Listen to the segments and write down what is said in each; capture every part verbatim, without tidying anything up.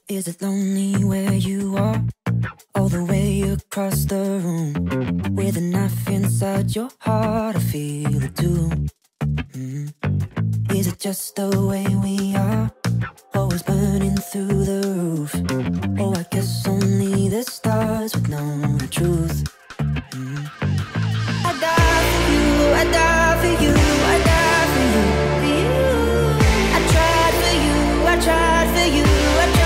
Is it lonely where you are? All the way across the room, with a knife inside your heart, I feel it too. mm. Is it just the way we are, always burning through the roof? Oh, I guess only the stars would know the truth. mm. I die for you, I die for you, I die for you, for you. I tried for you, I tried for you, I tried.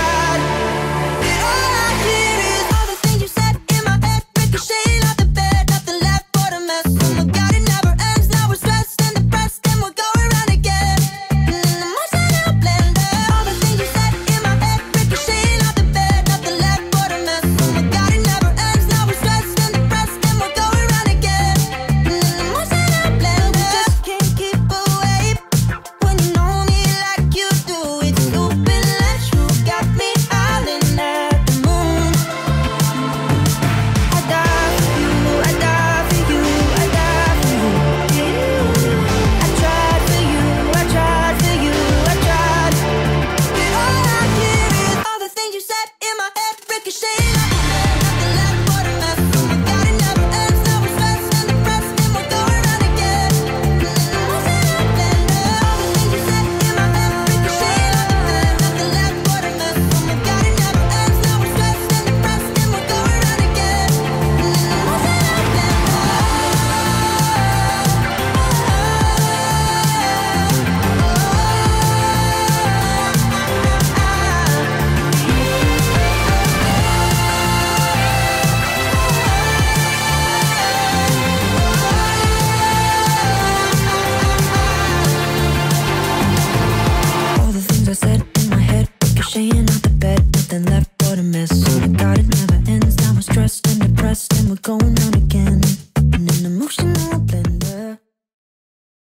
Nothing left but a mess. Oh my God, it never ends. Now we're stressed and depressed, and we're going on again.